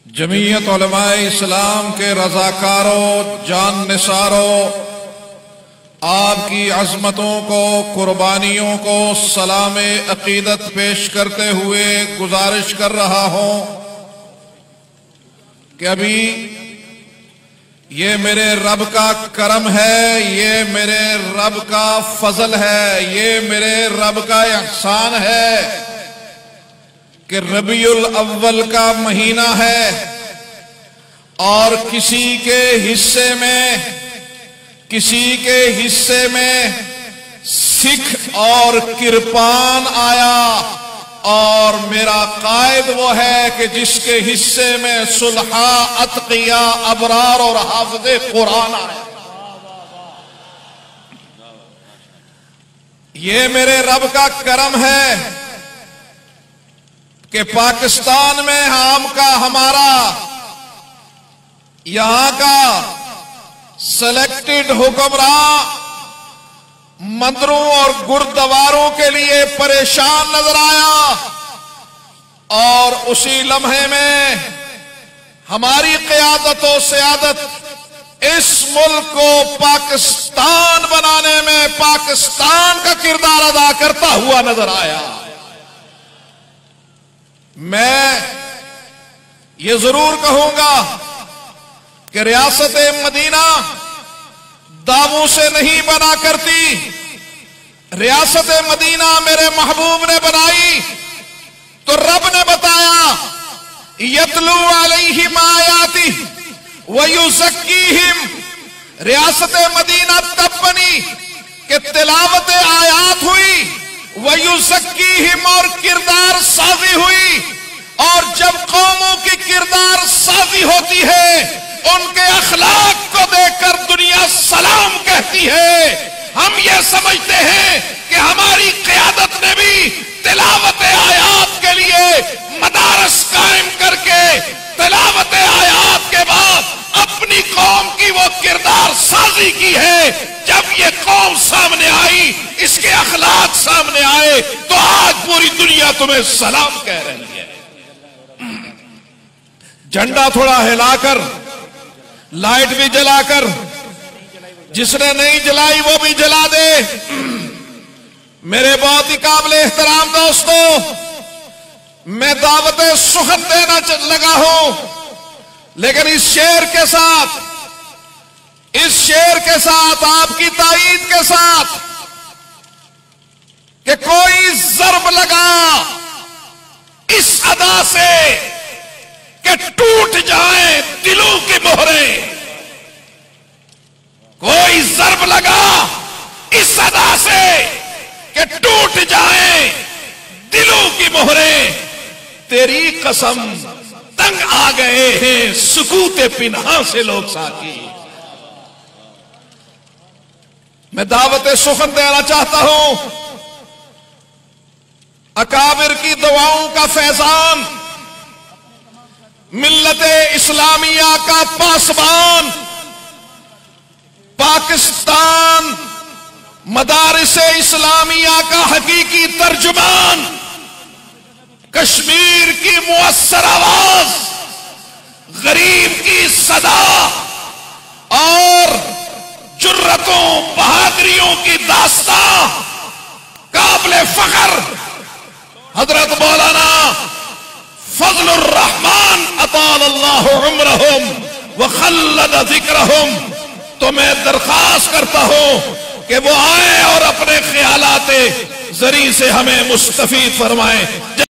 जमीयत उलमाए इस्लाम के रज़ाकारों, जान निसारों, आपकी अज़मतों को, कुर्बानियों को सलाम अकीदत पेश करते हुए गुजारिश कर रहा हूं कि अभी ये मेरे रब का करम है, ये मेरे रब का फजल है, ये मेरे रब का एहसान है कि रबीउल अव्वल का महीना है और किसी के हिस्से में सिख और किरपान आया और मेरा कायद वो है कि जिसके हिस्से में सुलहा, अतकिया, अबरार और हाफिज़े कुरान आया। ये मेरे रब का करम है कि पाकिस्तान में हमारा यहां का सिलेक्टेड हुक्मरान मंदिरों और गुरुद्वारों के लिए परेशान नजर आया और उसी लम्हे में हमारी क़यादत और सियादत इस मुल्क को पाकिस्तान बनाने में पाकिस्तान का किरदार अदा करता हुआ नजर आया। मैं ये जरूर कहूंगा कि रियासत मदीना दावों से नहीं बना करती। रियासत मदीना मेरे महबूब ने बनाई तो रब ने बताया यतलू अलैहिम आयाती व युज़क्कीहिम। रियासत मदीना तब बनी कि तिलावत आयात हुई, व युज़क्कीहिम और किरदार साजी हुई। और जब कौमों की किरदार साजी होती है, उनके अखलाक को देखकर दुनिया सलाम कहती है। हम ये समझते हैं कि हमारी क़यादत ने भी तिलावत आयात के लिए मदारस कायम करके तिलावत आयात के बाद अपनी कौम की वो किरदार साजी की है। जब ये कौम सामने आई, इसके अखलाक सामने आए, तो आज पूरी दुनिया तुम्हें सलाम कह रही है। झंडा थोड़ा हिलाकर, लाइट भी जलाकर, जिसने नहीं जलाई वो भी जला दे। मेरे बहुत ही काबिल एहतराम दोस्तों, मैं दावत सुखत देना लगा हूं, लेकिन इस शेर के साथ आपकी ताईद के साथ कि कोई ज़र्ब लगा इस अदा से कि टूट जाए दिलों की मोहरें। कोई ज़र्ब लगा इस अदा से कि टूट जाए दिलों की मोहरें। तेरी कसम तंग आ गए हैं सुकूते पिन्हा से लोग साथी। मैं दावत सुखन देना चाहता हूं। अकाबिर की दुआओं का फैजान, मिल्लत इस्लामिया का पासबान, पाकिस्तान मदारिस इस्लामिया का हकीकी तर्जुमान, कश्मीर की मुअस्सर आवाज, गरीब की सदा और जुर्रतों बहादुरियों की दास्तां, काबिल फख्र हजरत मौलाना फजलुर रहमान अतालल्लाहु उम्रहुम व खल्लद ज़िक्रहुम। तो मैं दरख्वास्त करता हूं कि वो आए और अपने ख्यालाते ज़री से हमें मुस्तफीद फरमाएं।